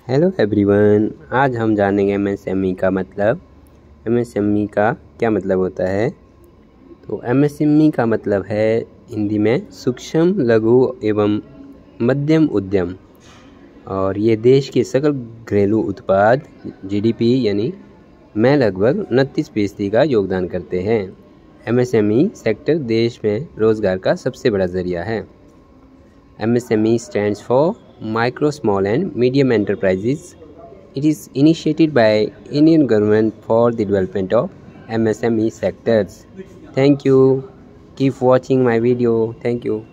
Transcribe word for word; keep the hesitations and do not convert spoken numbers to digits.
Hello everyone, आज हम जानेंगे एमएसएमई का मतलब। एमएसएमई का क्या मतलब होता है। तो एमएसएमई का मतलब है हिंदी में सूक्ष्म, लघु एवं मध्यम उद्यम, और ये देश के सकल घरेलू उत्पाद जीडीपी यानी में लगभग उनतीस फीसदी का योगदान करते हैं। एमएसएमई सेक्टर देश में रोजगार का सबसे बड़ा जरिया है। M S M E stands for Micro, Small and Medium Enterprises. It is initiated by Indian government for the development of M S M E sectors. Thank you. Keep watching my video. Thank you.